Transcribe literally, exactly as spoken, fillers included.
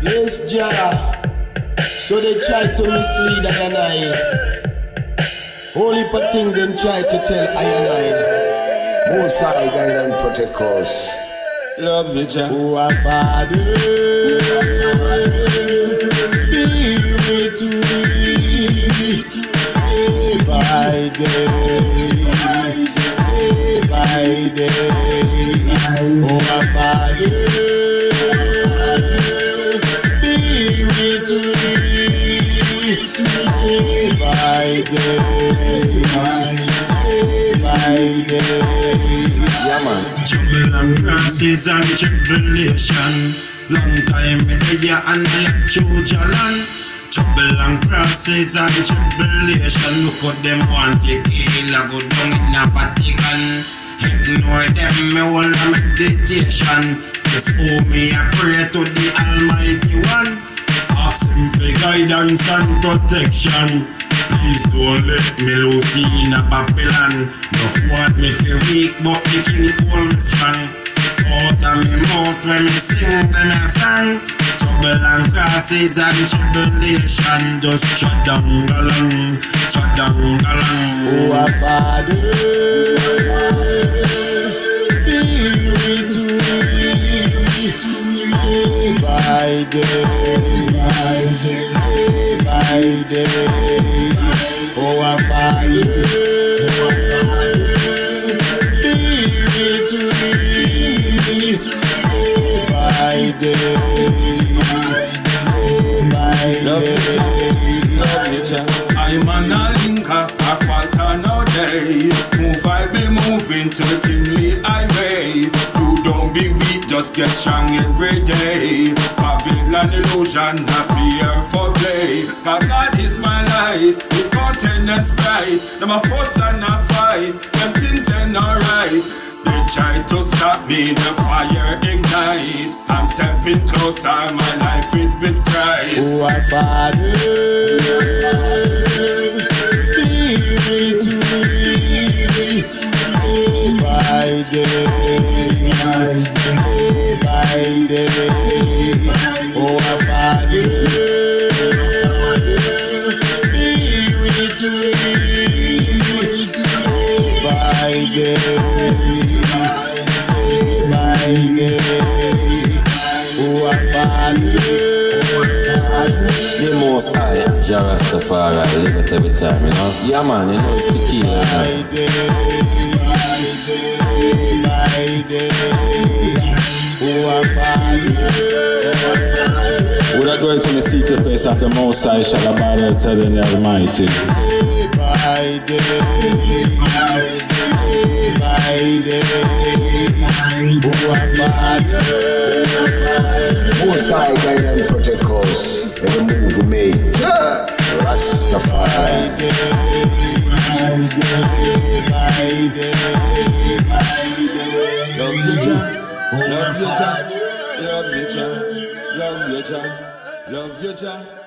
Yes, Jah. So they try to mislead I and I. Only for thing them try to tell I and I. Most High guide and protect us. Love you, Jah. Oh, our Father, be with me day by day, by day. Oh, our Father, be with me by day, by day. Yeah, man. Trouble and crosses and tribulation. Long time in the year and I have chosen land. Trouble and crosses and tribulation. Look what them want to kill. I go down in a Vatican. Ignore them, me hold a meditation. Just owe me a pray to the Almighty One. Ask him for guidance and protection. Please don't let me lose in a Babylon. Enough want me feel weak, but the king hold me strong. Out of me mouth when me sing them a song. Trouble and crosses and tribulation. Just shut down along, shut down along. Oh, our Father, be with me by day, by day, by day. Oh, our Father, be with me by day, by day. Love you, Jah. Love you, Jah. I'm an alinka, I falter no day. Move, I be moving to the kingly highway. You don't be weak, just get strong every day. Babylon illusion, not be here for play. Cause God is my light, His countenance bright. Them a fuss and a fight, them things they not right. They try to stop me, the fire ignite. I'm stepping closer, my life is with Christ. Oh, our Father, be with me by day, by day. Oh, our Father, be with me by day, by day. Oh, our Father. The Most High, Jah Rastafari, live it every time, you know. Yeah, man, you know it's Tekeela. Would I go into the secret place of the Most High, shall abide and tell the Almighty? Most High guide and protect us. Every move we make, Rastafari. Love you, Jah. Love you, Jah. Love you, Jah. Love you, Jah. Love you, Jah.